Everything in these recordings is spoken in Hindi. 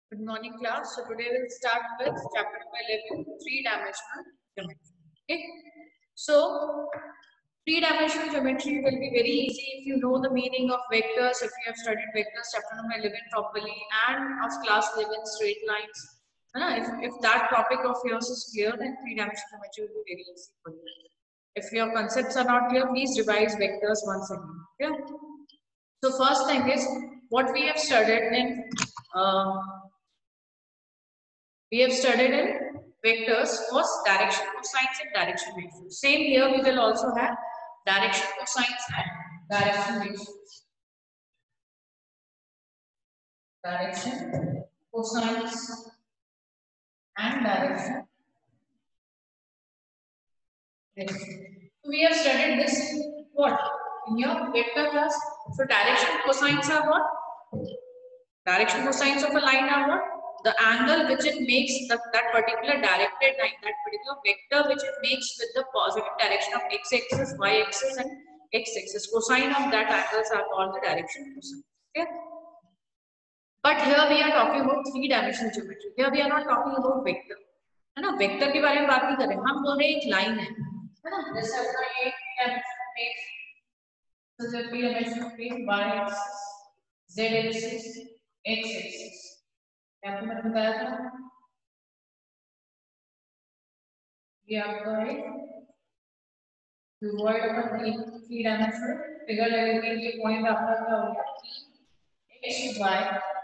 Good morning, class. So today we'll start with chapter number 11, three-dimensional geometry. Okay. So three-dimensional geometry will be very easy if you know the meaning of vectors. If you have studied vectors chapter number 11 properly and of class 11 straight lines. If that topic of yours is clear, then three-dimensional geometry will be very easy for you. If your concepts are not clear, please revise vectors once again. Yeah. So first thing is what we have studied in. We have studied in vectors was direction cosines and direction vectors. Same here we will also have direction cosines and direction vectors. Direction cosines and direction vectors. So we have studied this in what? In your vector class. So direction cosines are what? Direction cosines of a line are what? The angle which it makes, that particular directed line, that particular vector which it makes with the positive direction of x-axis, y-axis and x-axis. Cosine of that angles are called the direction cosine. Okay? But here we are talking about three-dimensional geometry. Here we are not talking about vector. है ना? वेक्टर के बारे में बात नहीं कर रहे, हम बोल रहे एक लाइन है ना? जैसे अपना ये three-dimensional space, so the three-dimensional space y-axis, z-axis, x-axis. आपको मैंने बताया था ये आपका है क्यूबॉइड अपन एक थ्री डायमेंशनल फिगर लगेगी। ये पॉइंट आपका क्या हो गया x y।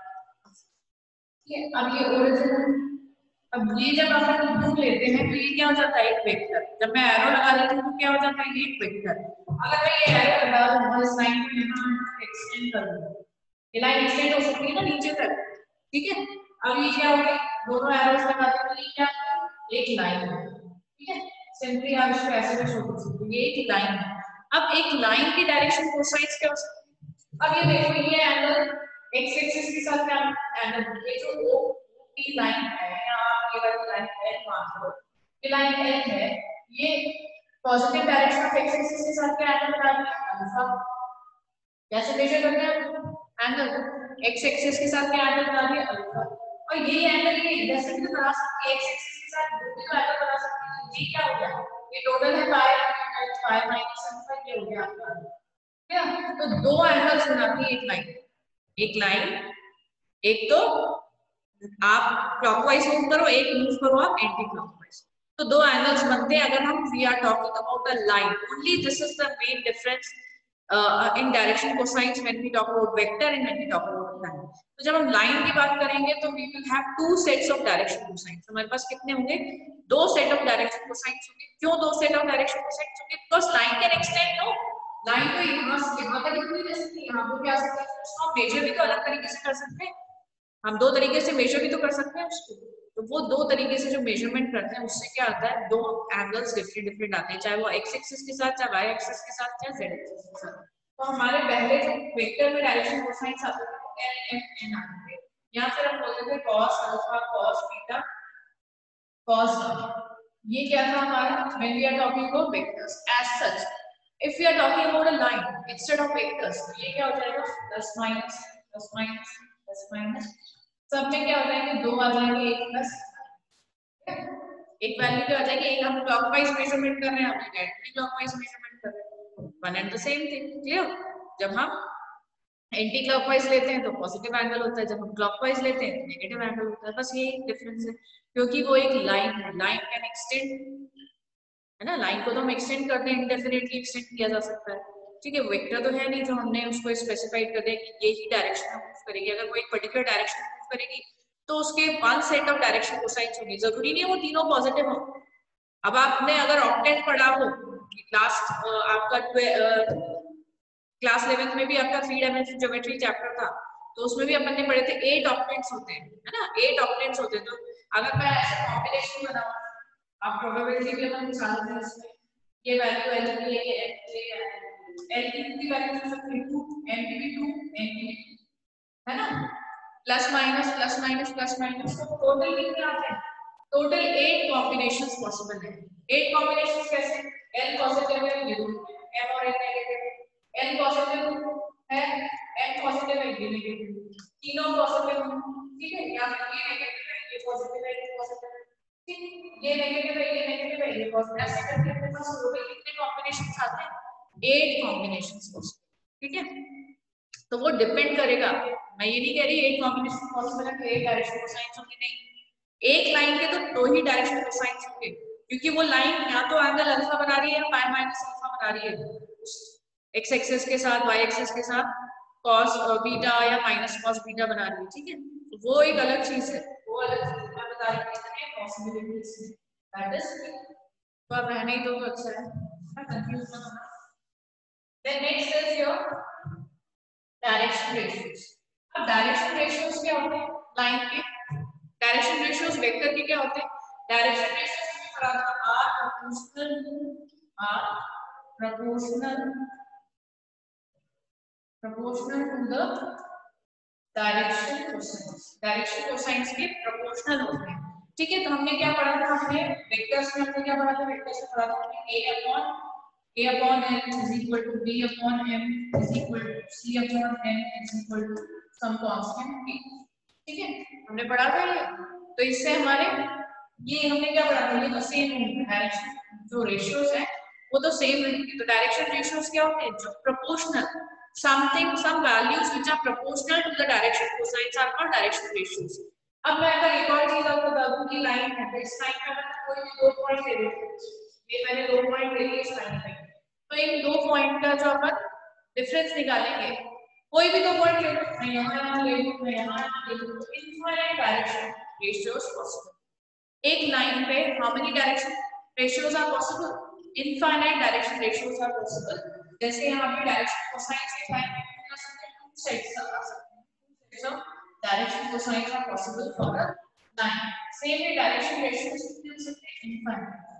ये अब ये ओरिजिन, अब ये जब अपन बुक लेते हैं तो ये क्या हो जाता है एक वेक्टर। जब मैं एरो लगा देती हूँ तो क्या हो जाता है ये एक वेक्टर। अगर मैं ये एरो लगा दूँ इस लाइन को यहाँ एक्सटेंड कर दूँ, ये लाइन एक्सटेंड हो सकती है ना नीचे तक, ठीक है। अब ये क्या हो गया, दोनों एरोस लगा देते हैं, क्या एक लाइन है, ठीक है। सिंपली आप इसको ऐसे भी छोड़ सकते हैं, ये एक लाइन है। अब एक लाइन की डायरेक्शन कोसाइन्स क्या हो सकती है। अब ये देखो ये एंगल एक्स एक्सिस के साथ क्या एंगल, ये जो ओ की लाइन है यहाँ ये वाली लाइन एल मान लो, ये लाइन एल है, ये positive direction of x axis के साथ क्या एंगल बना रही है अल्फा। कैसे मेजर करते हैं एंगल एक्स एक्सिस के साथ क्या एंगल बना रही है अल्फा। और ये एंगल ये इधर से भी बना सकती है, एक्स एक्सिस के साथ दो भी एंगल बना सकती है। जी क्या हो गया, ये टोटल है पाई माइनस अल्फा, ये हो गया आपका क्या। तो दो एंगल्स बनाती है एक लाइन, एक लाइन, एक तो आप क्लॉकवाइज मूव करो, एक मूव करो आप एंटी क्लॉकवाइज, तो दो एंगल्स बनते हैं। अगर हम we are talking about a line only, this is the main difference in direction cosines when we talk about vector and when we talk about line. तो जब हम लाइन की बात करेंगे तो we will have two sets of direction cosines. हमारे पास कितने होंगे, दो सेट ऑफ डायरेक्शन cosines होंगे। क्यों दो सेट ऑफ डायरेक्शन cosines होंगे, because line can extend, no, line तो यहाँ तक भी जा सकती है, यहाँ पर भी आ सकती है, उसको हम मेजर भी तो अलग तरीके से कर सकते हैं। हम दो तरीके से मेजर भी तो कर सकते हैं उसको। तो वो दो तरीके से जो मेजरमेंट करते हैं उससे क्या आता है, दो एंगल्स डिफरेंट डिफरेंट आते हैं, चाहे वो एक्स एक्सिस के साथ, चाहे वाई एक्सिस के साथ, चाहे जेड एक्सिस के साथ। तो हमारे पहले जो वेक्टर में डायरेक्शन कोसाइन्स आते थे वो एल एम एन आते थे, या फिर हम बोलते थे cos alpha, cos beta, cos gamma. ये क्या था हमारा when we are talking about vectors as such. If we are talking about a line instead of vectors, ये क्या हो जाएगा plus minus plus minus plus minus, सब में क्या हो जाएंगे दो आ जाएंगे, एक प्लस एक वैल्यू क्या हो जाएगी, एक हम क्लॉकवाइज मेजरमेंट कर रहे हैं, हम एंटी क्लॉकवाइज मेजरमेंट कर रहे हैं, one and the same thing. Clear. जब हम एंटी क्लॉकवाइज लेते हैं तो पॉजिटिव एंगल होता है, जब हम क्लॉकवाइज लेते हैं तो नेगेटिव एंगल होता है, बस ये डिफरेंस है। क्योंकि वो एक लाइन है, लाइन कैन एक्सटेंड, है ना, लाइन को तो हम एक्सटेंड करते हैं, इंडेफिनिटली एक्सटेंड किया जा सकता है, ठीक है। वेक्टर तो है नहीं जो हमने उसको स्पेसिफाइड कर दिया कि यही डायरेक्शन में मूव करेगी। अगर वो एक पर्टिकुलर डायरेक्शन में मूव करेगी तो उसके one set of direction cosines होंगे, जरूरी नहीं है वो तीनों पॉजिटिव हो। अब आपने अगर ऑक्टेंट पढ़ा हो लास्ट आपका क्लास 11 में भी आपका थ्री डायमेंशनल ज्योमेट्री चैप्टर था, तो उसमें भी अपन ने पढ़े थे 8 ऑक्टेंट्स होते हैं, है ना, 8 ऑक्टेंट्स होते हैं। तो अगर मैं ऐसे कॉम्बिनेशन बनाऊं, आप प्रोबेबिलिटी भी अपन निकालते हैं इसमें, ये वैल्यू एल की है, एल की वैल्यू हो सकती है 2, एन की भी 2, एन की भी 2, है ना, plus minus plus minus plus minus, तो टोटल कितने आते हैं, टोटल 8 कॉम्बिनेशंस पॉसिबल है। 8 कॉम्बिनेशंस कैसे, एल पॉजिटिव है, ये दोनों एम और एन नेगेटिव, एन पॉजिटिव है, एन पॉजिटिव है, ये नेगेटिव, तीनों पॉजिटिव, ठीक है। या फिर ये ये नेगेटिव है, ये नेगेटिव है, ये पॉजिटिव, ऐसे करके अपने पास टोटल कितने कॉम्बिनेशंस आते हैं? 8 कॉम्बिनेशंस पॉसिबल। ठीक है, तो वो डिपेंड करेगा, मैं ये नहीं कह रही 8 कॉम्बिनेशन पॉसिबल है तो एक डायरेक्शन कोसाइंस होंगे, नहीं, एक लाइन के तो 2 ही डायरेक्शन कोसाइंस होंगे, क्योंकि वो लाइन या तो एंगल अल्फा बना रही है या पाई माइनस अल्फा बना रही है, एक्स एक्सिस के साथ, वाई एक्सिस के साथ cos बीटा या माइनस cos बीटा बना रही है। ठीक है, तो वो एक अलग चीज है, वो अलग चीज मैं बता रही हूँ, कितने पॉसिबिलिटीज दैट इज, तो आप रहने ही दो तो अच्छा है, कंफ्यूज मत होना। Then next is your direction ratios. अब डायरेक्शन रेशियोज क्या होते हैं लाइन के? डायरेक्शन रेशियोज वेक्टर के क्या होते हैं? डायरेक्शन रेशियोज हमें पढ़ा था are proportional to the direction cosines, direction cosines के प्रोपोर्शनल होते हैं। ठीक है, तो हमने क्या पढ़ा था? हमने वेक्टर्स में हमने क्या पढ़ा था? वेक्टर्स में पढ़ा था a upon n is equal to b upon m is equal to c upon n is equal to some constant k। ठीक है, हमने पढ़ा था ये, तो इससे हमारे ये हमने क्या पढ़ा था? ये तो सेम डायरेक्शन जो रेशियोज है वो तो सेम रहेंगे। तो डायरेक्शन रेशियोज क्या होते हैं? जो proportional something, some values which are proportional to the direction cosines are called direction ratios। अब मैं अगर एक और चीज आपको बता दूं कि लाइन है, तो इस लाइन का मैं कोई भी 2 पॉइंट ले लेते हैं, ये मैंने 2 पॉइंट ले लिए इस लाइन पे, तो इन 2 पॉइंट का जो अपन डिफरेंस निकालेंगे, कोई भी 2 पॉइंट ले लो, मैं यहाँ ले लूं, मैं यहाँ ले लूं, तो इनफाइनाइट डायरेक्शन रेशियोज पॉसिबल। एक लाइन पे how many direction ratios are possible? Infinite direction ratios are possible. जैसे यहाँ पे डायरेक्शन कोसाइन से फाइंड कर सकते हैं, टू साइड्स आ सकते हैं, so direction cosine are possible for a line. Same way direction ratios कितने हो सकते हैं? इनफाइनाइट,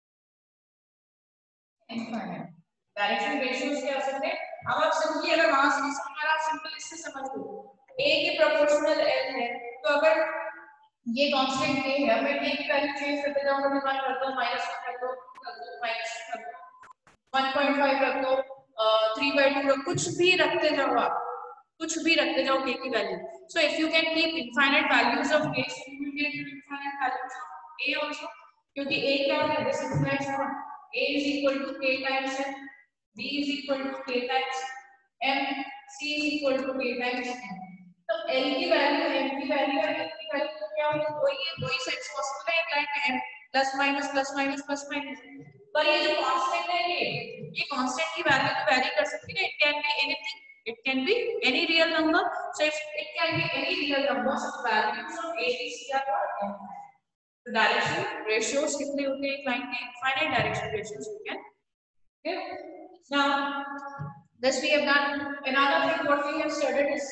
इनफाइनाइट डायरेक्शन रेशियोज क्या हो सकते हैं? अब आप सिंपली अगर वहां से समझ, आप सिंपल इससे समझ लो, a की प्रोपोर्शनल l है, तो अगर ये कांस्टेंट k है, मैं k की वैल्यू चेंज करते जाऊंगा, डिवाइड करता हूं, -1 कर दो, माइनस कर दो, 1.5 रख दो, 3/2 रख, कुछ भी रखते जाओ आप, कुछ भी रखते जाओ k की value. So if you can keep infinite values of k, you will get infinite values of a also, क्योंकि a क्या है? This implies what? a is equal to k times m, b is equal to k times m, c is equal to k times n। तो l की वैल्यू, m की वैल्यू और n की वैल्यू तो क्या होगी? दो ही सेट्स पॉसिबल है एक लाइन में, m plus minus plus minus plus minus, पर ये जो कांस्टेंट है ये कांस्टेंट की वैल्यू तो वेरी कर सकती है, it can be anything, it can be any real number, so if it can be any real number, so values of a b c are what? Infinite। तो डायरेक्शन रेशियोज कितने होते हैं एक लाइन के? Infinite direction ratios we can give। now this we have done। another thing what we have studied is,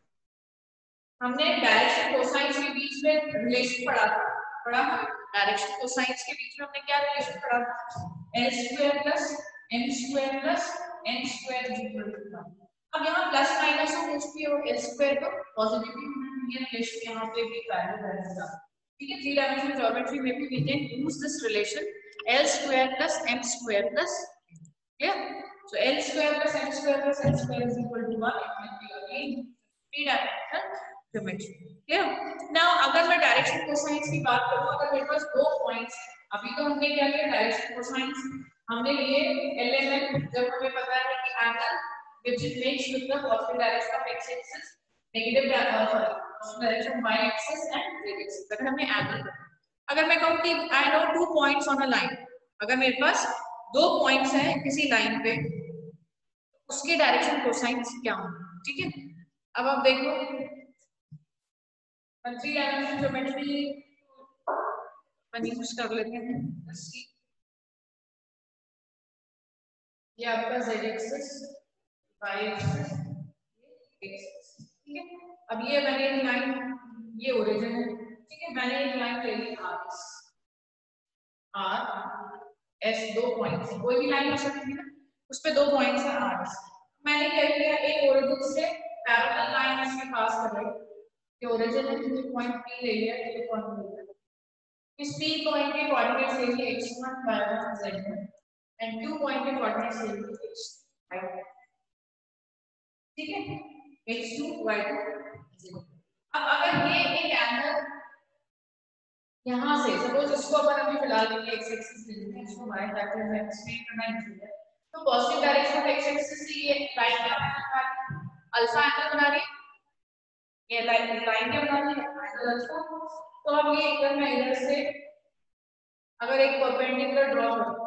हमने डायरेक्शन कोसाइंस के बीच में रिलेशन पढ़ा था डायरेक्शन कोसाइंस के बीच में हमने क्या रिलेशन पढ़ा था? l² + m² + n² = 1। अब यहाँ प्लस माइनस हो कुछ भी हो, l² तो पॉजिटिव ये रिलेशन यहाँ पे भी वैल्यू रहेगा। ठीक है, 3 डायमेंशनल ज्योमेट्री में भी we can use this relation l² + m² + clear। so l² + m² + n² is equal to 1, it will be again 3 dimensional geometry. Clear. Now अगर मैं डायरेक्शन कोसाइंस की बात करूं, अगर मेरे पास 2 पॉइंट्स, अभी तो हमने क्या किया? डायरेक्शन कोसाइंस हमने लिए एलएमएन, जब हमें पता है कि angle which makes with the positive direction of x axis, negative direction y axis and z axis, अगर हमने एंगल, अगर मैं कहूं कि I know 2 points on a line, अगर मेरे पास 2 पॉइंट्स हैं किसी लाइन पे, उसके डायरेक्शन कोसाइंस क्या होंगे? ठीक है, अब आप देखो 3 डायमेंशनल ज्योमेट्री अपन यूज कर लेते हैं। ये आपका z एक्सिस, y एक्सिस, ठीक है। अब ये मैंने एक लाइन, ये ओरिजिन है, ठीक है, मैंने एक लाइन ले ली r s, 2 पॉइंट्स, कोई भी लाइन हो सकती है ना, उस पे 2 पॉइंट्स है r s। मैंने क्या किया? एक ओरिजिन से पैरेलल लाइन इसके पास कर रही, ये ओरिजिन है, जो पॉइंट p ले लिया, ये पॉइंट ले लिया, इस p पॉइंट के कोऑर्डिनेट्स ले लिए x1 y1 z1 and 2 point के कोऑर्डिनेट्स ले लिए x y1, ठीक है, x2 y2 z। अब अगर ये एक एंगल यहाँ से सपोज इसको अपन अभी फिलहाल के लिए एक्स एक्सिस ले लेते हैं, इसको y ताकि हमें एक्सप्लेन करना इजी है। तो positive direction of x axis से ये लाइन क्या बना रही है, अल्फा एंगल बना रही है, ये लाइन क्या बना रही है, एंगल अल्फा। तो अब ये अगर मैं इधर से अगर एक परपेंडिकुलर ड्रॉ करूं,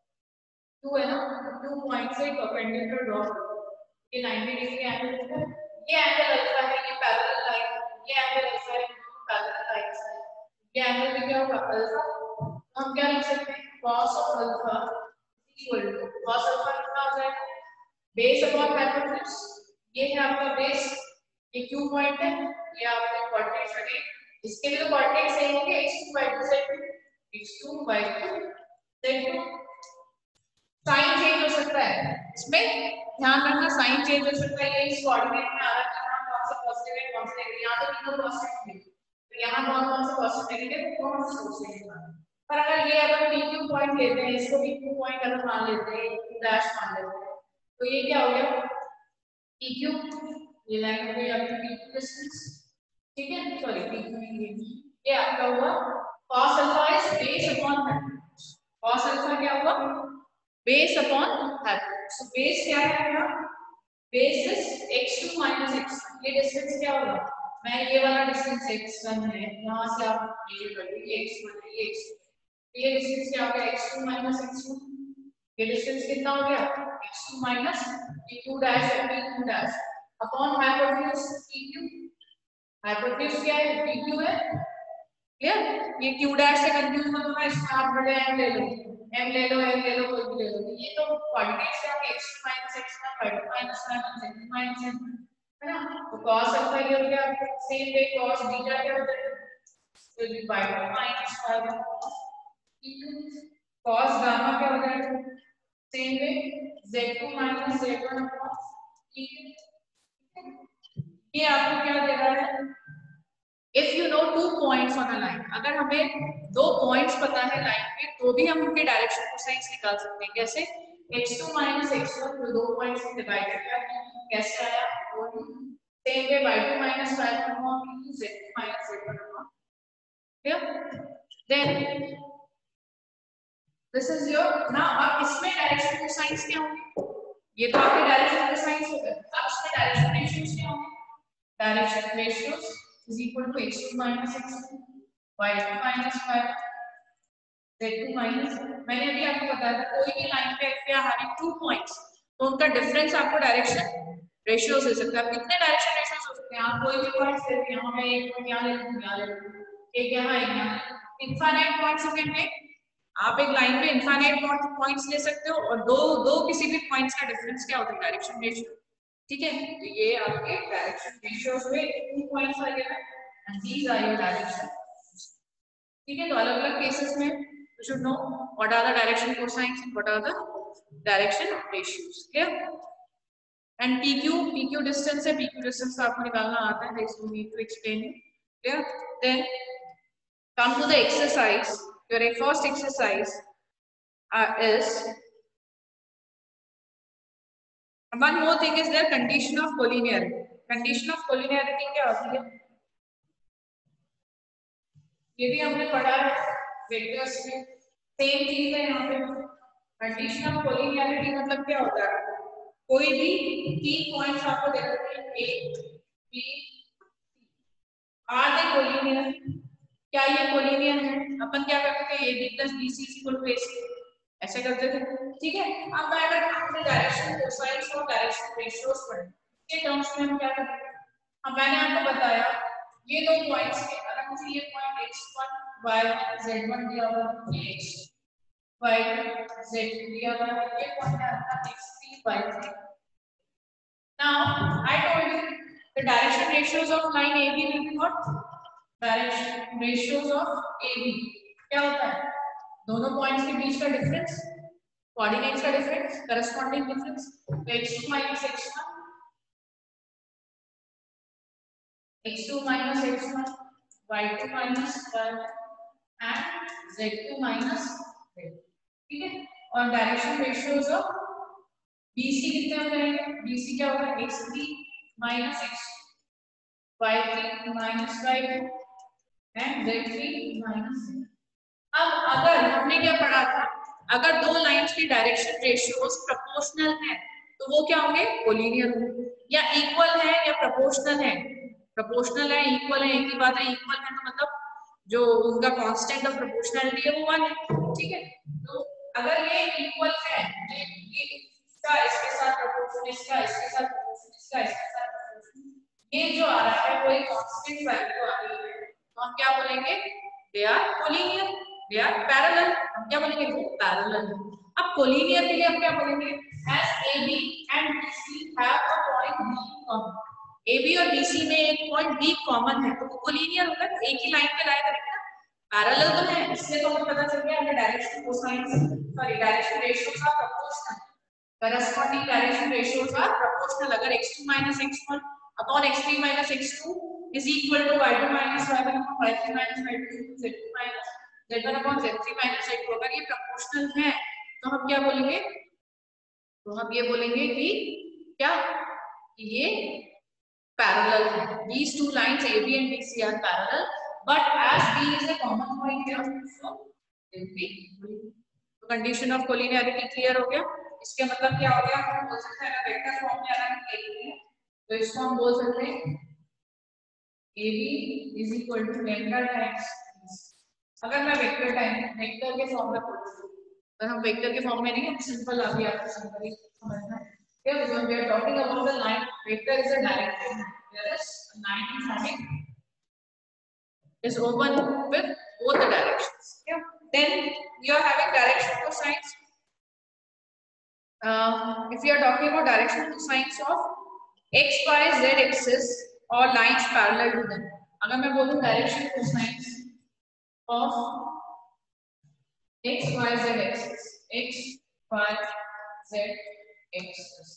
2 है ना, 2 पॉइंट से परपेंडिकुलर ड्रॉ करूं, ये 90 डिग्री एंगल है, ये एंगल अल्फा है, ये पैरेलल लाइन, ये एंगल अल्फा है, पैरेलल लाइन है, ये एंगल भी क्या होगा अल्फा। तो हम क्या लिख सकते हैं, cos of alpha equal to cos alpha कितना हो जाएगा, बेस अपॉन हाइपोटेन्यूज, ये है आपका बेस, ये क्यू पॉइंट है, ये आपके कोऑर्डिनेट्स रखे, इसके भी तो कोऑर्डिनेट्स सेम होंगे, x2 y2 z2, x2 y2 z2। Sign change हो सकता है इसमें, ध्यान रखना साइन चेंज हो सकता है, ये इस कोऑर्डिनेट में आ रहा है, यहाँ कौन सा पॉजिटिव है कौन सा नेगेटिव, यहाँ तो तीनों पॉजिटिव है, तो यहाँ कौन कौन सा पॉजिटिव नेगेटिव कौन सा सोर्स है। पर अगर ये अगर PQ पॉइंट लेते हैं, इसको PQ पॉइंट अगर मान लेते हैं, Q डैश मान लेते हैं, तो ये क्या हो गया PQ, ये लाइन हो गई आपकी PQ डिस्टेंस, ठीक है, सॉरी PQ ये आपका हुआ cos alpha is base upon hypotenuse, cos alpha क्या हुआ बेस अपॉन हाइपोटेन्यूज। तो बेस क्या है मेरा, base is x2 minus x1, ये डिस्टेंस क्या होगा, मैं ये वाला डिस्टेंस x1 है, यहाँ से आप ये कर लो, ये x1 है, ये x2 है, ये डिस्टेंस क्या हो गया x2 माइनस x1, ये डिस्टेंस कितना हो गया x2 माइनस q डैश है q dash upon hypotenuse pq, hypotenuse क्या है pq है, क्लियर। ये q डैश से कंफ्यूज मत होना, इसमें आप बड़े m ले लो, m ले लो, n ले लो, कोई भी ले लो, ये तो कोऑर्डिनेट्स है आपके x2 minus x1 y2 minus y1 z2 minus z, है ना। तो cos अल्फा ये हो गया, सेम वे cos बीटा क्या होता है, तो y2 minus y1 cos gamma क्या होता है, same way z2 minus z1 upon ये आपको क्या दे रहा है, if you know 2 points on a line, अगर हमें 2 पॉइंट्स पता है लाइन पे तो भी हम उनके डायरेक्शन कोसाइंस निकाल सकते हैं, कैसे x2 माइनस x1 को 2 पॉइंट्स में डिवाइड किया, कैसे आया, same way y2 minus y1 upon z2 minus z1 upon, clear. Then this is your, now अब इसमें डायरेक्शन कोसाइंस क्या होंगे, ये तो आपके डायरेक्शन कोसाइंस हो गए, अब इसमें डायरेक्शन रेशियोज क्या होंगे, direction ratios is equal to x2 minus x2 y2 minus y1 z2 minus, मैंने अभी आपको बताया था कोई भी लाइन पे if you are having 2 points तो उनका डिफरेंस आपको डायरेक्शन रेशियोज दे सकता है। कितने डायरेक्शन रेशियोज हो सकते हैं, आप कोई भी पॉइंट्स ले, यहाँ मैं एक पॉइंट यहाँ ले लूँ, यहाँ ले लूँ, एक यहाँ एक यहाँ, infinite points you can take, आप एक लाइन पे इनफाइनाइट पॉइंट्स ले सकते हो और दो किसी भी पॉइंट्स का डिफरेंस क्या होता है, डायरेक्शन रेशियो, ठीक है। तो ये आपके डायरेक्शन रेशियोज हुए, 2 पॉइंट्स आ गए and these are your direction, ठीक है। तो अलग अलग केसेस में you should know what are the direction cosines and what are the direction ratios, clear। and pq distance है, pq distance आपको निकालना आता है, there is no need to explain it, clear। then come to the exercise, your first exercise is one more thing is there, condition of collinearity। condition of collinearity क्या होती है, ये भी हमने पढ़ा है वेक्टर्स में, सेम चीज है यहाँ पे। कंडीशन ऑफ कोलिनियरिटी मतलब क्या होता है, कोई भी 3 पॉइंट्स आपको दे रखे हैं A B are they collinear, क्या ये कोलिनियर है, अपन क्या करते थे A B plus B C equal to A C, ऐसे करते थे, ठीक है। अब मैं अगर आपने डायरेक्शन कोसाइंस और डायरेक्शन रेशियोज पढ़े के टर्म्स में हम क्या करते हैं, अब मैंने आपको बताया ये 2 पॉइंट्स के, अगर मुझे ये पॉइंट x1 y1 z1 दिया हुआ है, x y2 z2 दिया हुआ है, ये पॉइंट आपका x3 y3। now I told you the direction ratios of line AB will be what, direction ratios of AB क्या होता है, दोनों पॉइंट्स के बीच का डिफरेंस, कोऑर्डिनेट्स का difference, corresponding difference, x2 minus x1 x2 minus x1 y2 minus y1 and z2 minus z, ठीक है। और डायरेक्शन रेशियोज ऑफ BC कितने हो जाएंगे, BC क्या होगा x3 minus x2 y3 minus y2 and Z3 minus. अब अगर हमने क्या पढ़ा था, अगर दो लाइंस की डायरेक्शन रेशियोज प्रोपोर्शनल है तो वो क्या होंगे, कोलिनियर होंगे। या इक्वल है या प्रोपोर्शनल है, प्रोपोर्शनल है इक्वल है एक ही बात है, इक्वल है तो मतलब जो उनका कांस्टेंट ऑफ प्रोपोर्शनलिटी है वो 1 है, ठीक है। तो अगर ये इक्वल है, ये इसका इसके साथ प्रोपोर्शन, इसका इसके साथ प्रोपोर्शन, इसका इसके साथ प्रोपोर्शन, ये जो आ रहा है वो एक कांस्टेंट वैल्यू आ रही है, तो हम क्या बोलेंगे, they are collinear, they are parallel. हम क्या बोलेंगे, वो पैरेलल। अब कोलिनियर के लिए हम क्या बोलेंगे, as AB and BC have a point B common, AB और BC में एक पॉइंट B कॉमन है तो वो कोलिनियर होगा, तो एक ही लाइन पे लाया करेंगे ना। पैरेलल तो है, इससे तो हमें पता चल गया, हमें direction cosine sorry direction ratios are proportional, corresponding direction ratios are proportional. अगर x2 minus x1 upon x3 minus x2 is equal to y2 minus y1 upon y3 minus y2 z2 minus z1 upon z3 minus z2, अगर ये proportional है तो हम क्या बोलेंगे, तो हम ये बोलेंगे कि क्या, ये parallel है। These two lines AB and BC are parallel, but as B is a common point here, so it will be, तो कंडीशन ऑफ कोलिनियरिटी क्लियर हो गया। इसके मतलब क्या हो गया, हम बोल सकते हैं वेक्टर फॉर्म में अगर हम लिखेंगे तो इसको हम बोल सकते हैं AB is equal to lambda times, अगर मैं वेक्टर के फॉर्म में बोलूं तो हम वेक्टर के फॉर्म में नहीं, हम सिंपल अभी आपको सिंपली समझना है। When we are talking about the line, vector is a direction, whereas a line is having is open with both the directions. Yeah. Then you are having direction cosines. If you are talking about direction cosines of x, y, z axis or lines parallel to them, अगर मैं बोलूं direction cosines of x, y, z axis, x, y, z axis,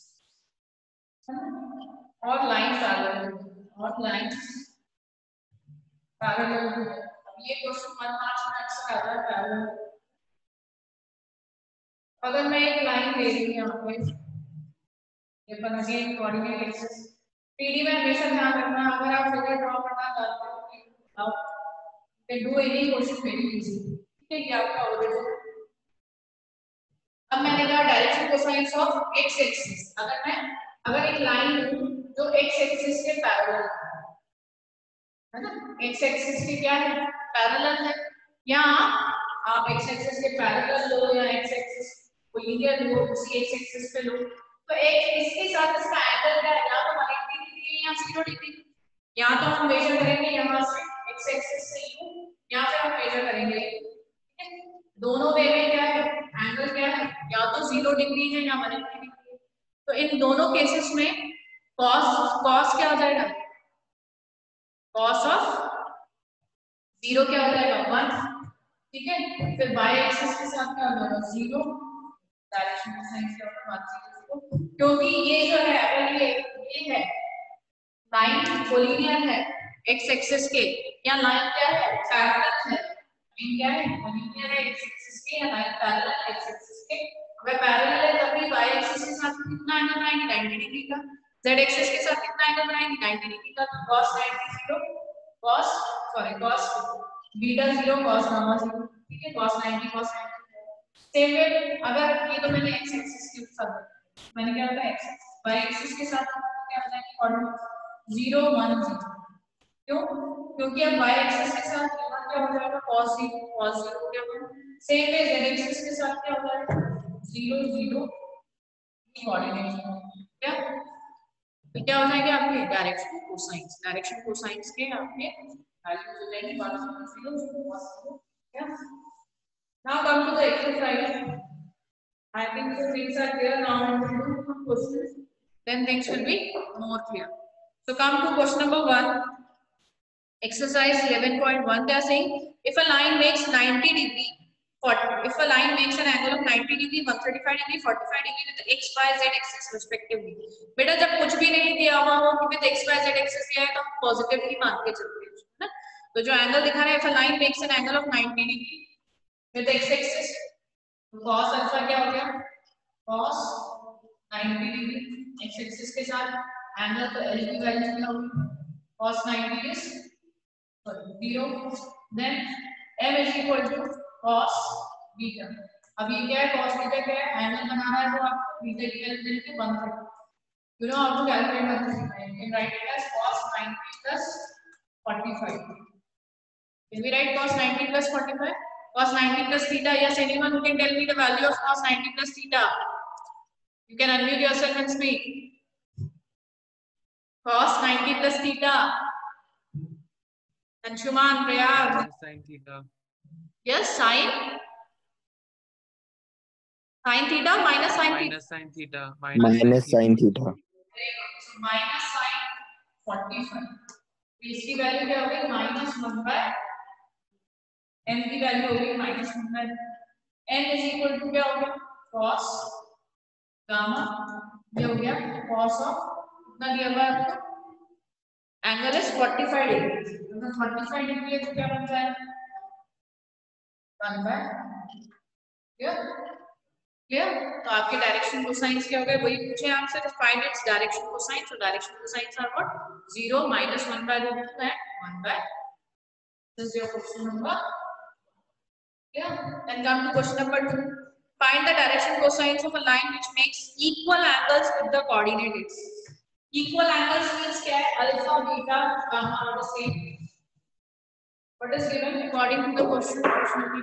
or lines parallel to them, or lines parallel to them. ये क्वेश्चन 1 मार्क्स में अक्सर आता है पैरेलल। अगर मैं एक लाइन ले रही हूँ यहाँ पे, ये बन गई कोऑर्डिनेट एक्सिस, पीडी में हमेशा ध्यान रखना, अगर आप फिगर ड्रॉ करना चाहते हो तो do any question very easy, ठीक है, ये आपका ओरिजिन। अब मैंने कहा direction cosines of x axis, अगर एक लाइन लूं जो एक्स एक्सिस के पैरेलल है ना, एक्स एक्सिस के क्या है, पैरेलल है, या आप एक्स एक्सिस के पैरेलल लो या एक्स एक्सिस को लीनियर लो, उसी एक्स एक्सिस पे लो, तो एक इसके साथ इसका एंगल क्या है, या तो 180 डिग्री या 0 डिग्री, या तो हम मेजर करेंगे यहाँ से एक्स एक्सिस से यू, या फिर हम मेजर करेंगे, ठीक है। दोनों वे में क्या है, एंगल क्या है, या तो 0 डिग्री है या 180 डिग्री है, तो इन दोनों केसेस में कॉस क्या हो जाएगा, कॉस ऑफ 0 क्या हो जाएगा 1, ठीक है। फिर बाय एक्सिस के साथ क्या हो जाएगा 0, डायरेक्शन कोसाइन क्या होगा 1 0, क्योंकि ये जो है अगर ये है लाइन कोलिनियर है एक्स एक्सिस के, या लाइन क्या है पैरेलल है, लाइन क्या है कोलिनियर है एक्स एक्सिस के, या लाइन पैरेलल है एक्स एक्सिस के। अगर पैरेलल है तभी बाय एक्सिस के साथ कितना एंगल आएगा 90 डिग्री का, z एक्सिस के साथ कितना एंगल आएगा 90 डिग्री का, तो cos 90 0 cos beta 0 cos gamma 0, ठीक है, cos 90 cos 90। सेम वे अगर ये तो मैंने x एक्सिस के साथ मैंने क्या बताया x y एक्सिस के साथ क्या बताया कोऑर्डिनेट 0 1 0, क्यों, क्योंकि अब y एक्सिस के साथ क्या हो जाएगा cos 0 क्या होगा, सेम वे z एक्सिस के साथ क्या हो जाएगा 0 0 कोऑर्डिनेट, क्या क्या हो जाएंगे आपके डायरेक्शन कोसाइंस के आपके वैल्यूज हो जाएंगी 1 0 क्या। Now come to the exercise, I think so things are clear now, and we do some questions, then things will be more clear. So come to question number 1, exercise 11.1. They are saying if a line makes 90 degree, if a line makes an angle of 90 degree, 135 degree, 45 degree with the x, y, z axis respectively. बेटा जब कुछ भी नहीं दिया हुआ हो कि with x, y, z axis दिया है तो पॉजिटिवली मान के चलते हैं ना। तो जो एंगल दिखा रहा है if a line makes an angle of 90 degree with x axis, cos alpha क्या हो गया cos 90 डिग्री, x एक्सिस के साथ एंगल तो l की वैल्यू क्या होगी cos 90 is 0 then m is equal to cos beta. अब ये क्या है, cos बीटा क्या है, एंगल बना रहा है तो आप बीटा की वैल्यू लेके बंद कर दो। You know how to calculate multiply. You can write it as cos 90 plus 45. Can we write cos 90 plus 45? Cos 90 plus theta. Yes, anyone who can tell me the value of cos 90 plus theta? You can unmute yourself and speak. Cos 90 plus theta. Anshuman, Prayag. Sin theta. Yes, sin. Sin theta minus sin theta. Minus sin theta. Minus sin theta. So minus sin 45. इसकी वैल्यू क्या होगी, माइनस 1 बाय n की वैल्यू होगी minus 1 by n is equal to क्या होगा, cos गामा, ये हो गया cos ऑफ कितना दिया हुआ है आपको, एंगल इज 45 डिग्री, तो 45 डिग्री है तो क्या बनता है 1 बाय क्लियर। तो आपके डायरेक्शन कोसाइंस क्या हो गए, वही पूछे आपसे, तो find its direction cosine. So direction cosines are what, 0 minus 1 by root 2 and 1 by, this is your question number, yeah. Then come to question number 2. Find the direction cosines of a line which makes equal angles with the coordinate x. Equal angles means क्या है, alpha beta gamma are the same. What is given according to the question?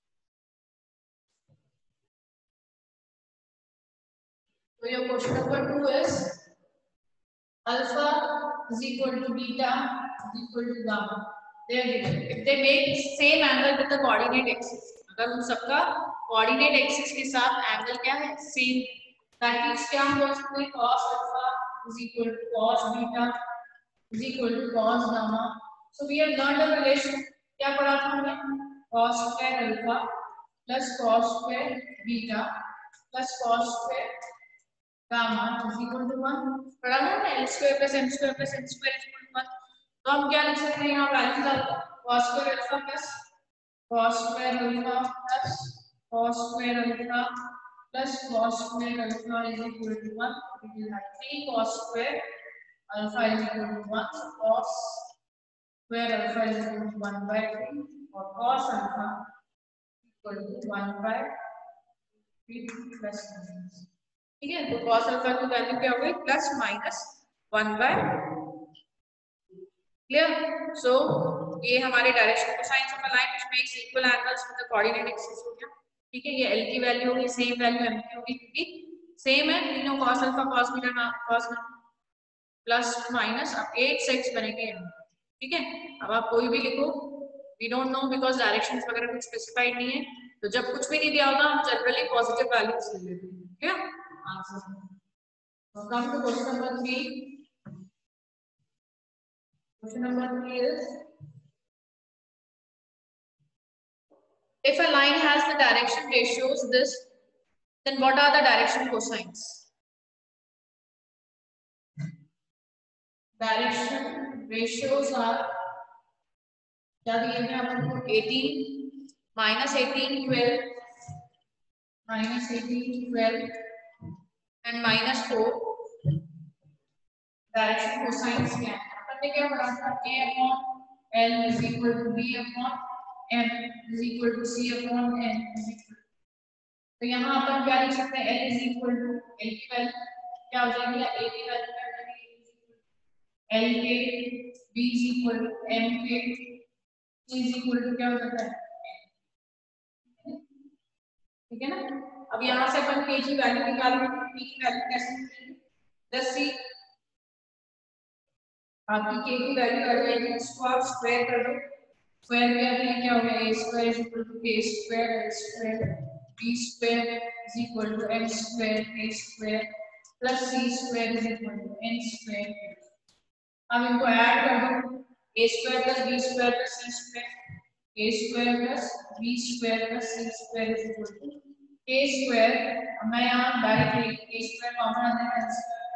So your question number 2 is alpha is equal to beta is equal to gamma. They are given. If they make same angle with the coordinate axis, अगर उन सबका coordinate axis के साथ angle क्या है, same, that means क्या हम बोल सकते हैं, cos alpha is equal to cos beta is equal to cos gamma. So we have learned a relation. क्या पढ़ा था हमने, cos square alpha plus cos square beta plus cos square gamma is equal to 1. पढ़ा ना, l square plus m square plus n square is equal to 1. तो हम क्या लिख सकते हैं, यहाँ वैल्यू डालते हैं, cos square alpha plus cos square alpha plus cos square alpha plus cos square alpha is equal to 1. We will have 3 cos square alpha is equal to 1. So cos square alpha is equal to 1 by 3 or cos alpha equal to 1 by 3 plus 1. ठीक है, तो cos अल्फा की वैल्यू क्या होगी, plus minus 1 by, clear. So ये हमारे direction cosines of a line which makes equal angles with the coordinate axis हो गया। ठीक है, ये l की वैल्यू होगी, सेम वैल्यू m की होगी क्योंकि सेम है तीनों, cos alpha cos beta cos plus minus, अब 8 सेट्स बनेंगे। ठीक है, अब आप कोई भी लिखो, we don't know because directions वगैरह कुछ स्पेसिफाइड नहीं है, तो जब कुछ भी नहीं दिया होगा हम जनरली पॉजिटिव वैल्यूज ले लेते हैं। क्या answer? So come to question number 3. Question number 3 is, if a line has the direction ratios this, then what are the direction cosines? Direction ratios are क्या दिए हैं आपको, 18 minus 18 12 minus 18 12 and minus 4. Direction cosines क्या है, अपन क्या पढ़ा था, a upon l is equal to b upon m is equal to c upon n is equal, तो यहाँ अपन क्या लिख सकते हैं, l is equal to, l की वैल्यू क्या हो जाएगी, a की वैल्यू क्या हो जाएगी, l के, b is equal to m के, c is equal to क्या हो जाता है, ठीक है ना। अब यहाँ से अपन k की वैल्यू निकालेंगे, p की वैल्यू कैसे निकालेंगे, let's see, आपकी k की वैल्यू आ जाएगी, इसको आप स्क्वायर कर दो, स्क्वायर किया तो क्या हो गया, a square is equal to k square l square, b square is equal to m square k square plus c square is equal to n square. अब इनको ऐड कर दो, a square plus b square plus c square, a square plus b square plus c square is equal to k square. अब मैं यहाँ डायरेक्टली k स्क्वायर कॉमन आने का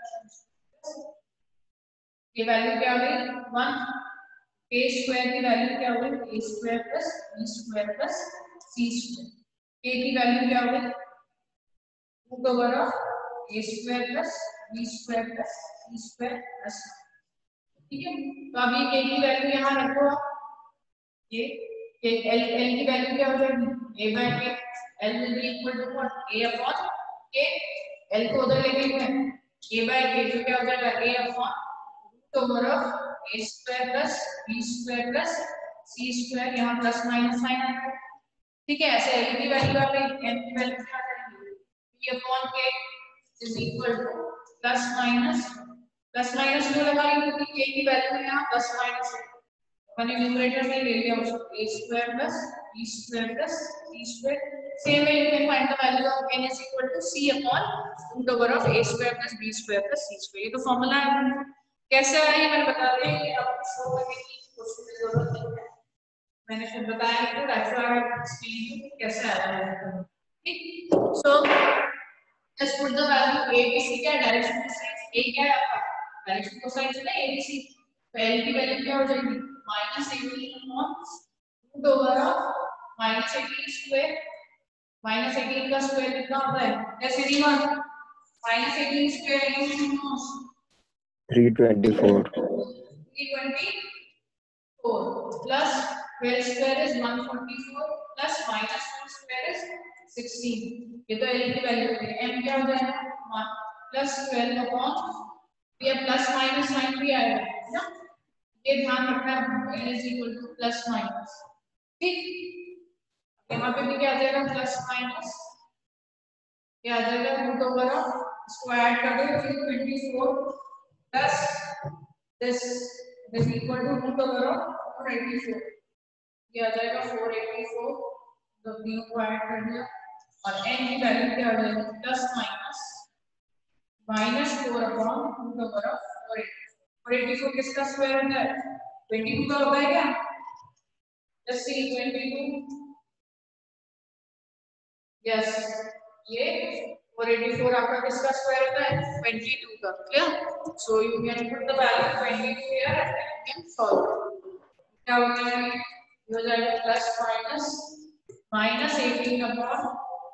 ये वैल्यू क्या हो गई 1, a स्क्वायर की वैल्यू क्या हो गई, a square plus b square plus c square, a की वैल्यू क्या हो गई root over of a square plus b square plus c square plus, ठीक है। तो अब ये k की वैल्यू यहाँ रखो, ये एल की वैल्यू क्या हो जाएगी a by k l will be equal to what a upon k l को उधर लेके गए a by k तो क्या हो जाएगा a upon root over of a square plus b square plus c square यहाँ प्लस माइनस साइन आएगा ठीक है ऐसे l की वैल्यू आ गई m की वैल्यू क्या आ जाएगी b upon k is equal to plus minus क्यों लगाएंगे क्योंकि k की वैल्यू यहाँ प्लस माइनस है मैंने न्यूमरेटर में ले लिया उसको a square plus b square plus c square same way you can find the value of n is equal to c upon root over of a square plus b square plus c square ये तो फॉर्मूला है कैसे आया ये मैंने बता दिया कि आपको शो करने की कोशिश की जरूरत नहीं है मैंने फिर बताया कि that's why I explain you कैसे आया है ठीक सो let's put the value a b c क्या डायरेक्शन कोसाइन a क्या है आपका डायरेक्शन कोसाइन है ना a b c तो l की वैल्यू क्या हो जाएगी -18 upon root over of -18 square -18 का स्क्वायर कितना होता है ऐसे नहीं बात -18 square into 324 plus 12 square is 144 plus minus 4 square is 16 ये तो l की वैल्यू है m क्या हो जाएगा plus 12 upon ये प्लस माइनस साइन भी आएगा है ना ये ध्यान रखना है n is equal to plus minus ठीक यहाँ पे भी क्या आ जाएगा प्लस माइनस ये आ जाएगा रूट ओवर इसको ऐड कर दो 324 plus this is equal to root over of 484 ये आ जाएगा 484 तो तीनों को ऐड कर दिया और n की वैल्यू क्या आ जाएगी plus minus 4 upon root over of 484 किसका स्क्वायर होता है 22 का होता है क्या जस्ट सी 22 यस ये 484 आपका किसका स्क्वायर होता है 22 का clear so you can put the value 22 here and you can solve क्या हो जाएगा ये हो जाएगा plus minus 18 upon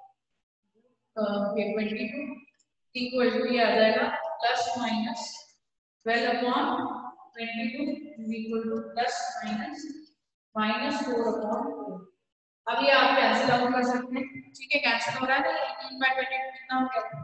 22 equal to ये आ जाएगा plus minus 12 upon 22 is equal to plus minus 4 upon 4 अब ये आप कैंसिल आउट कर सकते हैं ठीक है कैंसिल हो रहा है ना 18 बाय 22 कितना हो गया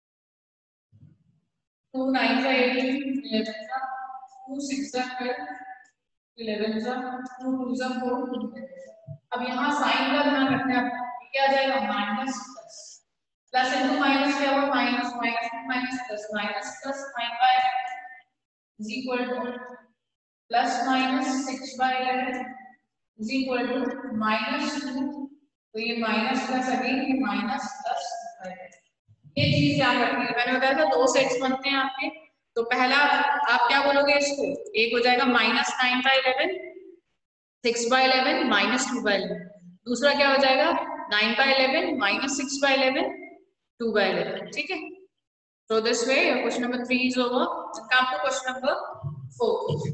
2 9 का 18 11 का 2 6 का 12 11 का 2 2 का 4 अब यहाँ साइन का ध्यान रखना है आपको क्या आ जाएगा माइनस प्लस इनटू माइनस क्या हुआ minus minus plus 9 by is equal to plus minus 6 by 11 is equal to -2 तो ये minus plus again minus plus ये चीज ध्यान रखनी है मैंने बताया था दो सेट्स बनते हैं आपके तो पहला आप क्या बोलोगे इसको एक हो जाएगा -9 बाय 11 6 बाय 11 -2 बाय 11 दूसरा क्या हो जाएगा 9 बाय 11 -6 बाय 11 2 by 11 ठीक है so this way your question number 3 is over come to question number 4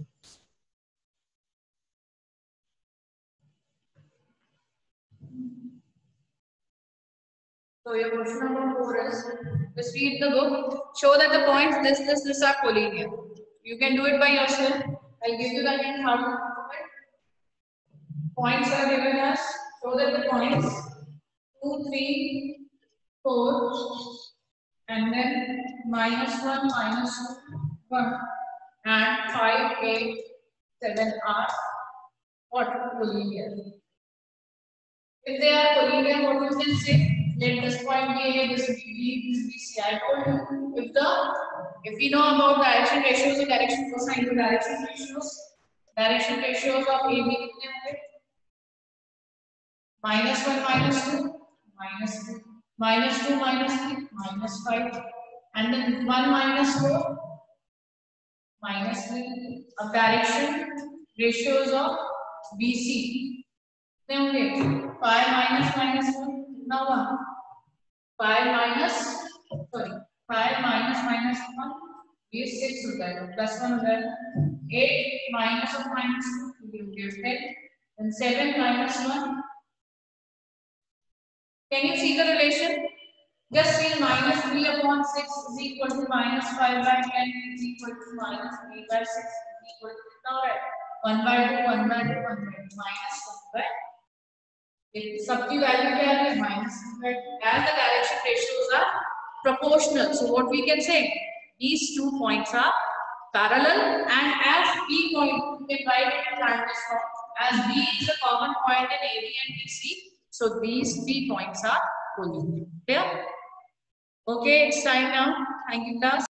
so your question number 4 is just read the book show that the points this are collinear you can do it by yourself I'll give you the hint how to do it points are given as show that the points 2 3 4 and then -1 -2 1 and 5 8 7 are what collinear if they are collinear what you can say let this point be a this be b this be c I told you if we know about direction ratios and direction cosine the direction ratios of a b कितने होंगे -1 -2 -2 -2 -3 -5 and then 1 -4 -3 अब direction ratios of BC कितने होंगे 5 - -1 कितना हुआ 5 ये 6 हो जाएगा +1 हो जाएगा 8 minus of -2 you get 10 and 7 - 1 can you see the relation just see -3 upon 6 is equal to -5 by 10 is equal to -3 by 6 is equal to कितना हो रहा है 1 by 2 1 by 2 1 by 2 -1 right? If सबकी value क्या है -2 as the direction ratios are proportional, so what we can say, these 2 points are parallel, and as B point, we can write it in triangle form as B is a common point in AB and BC, so these 3 points are collinear. Clear? Okay, it's time now. Thank you, class.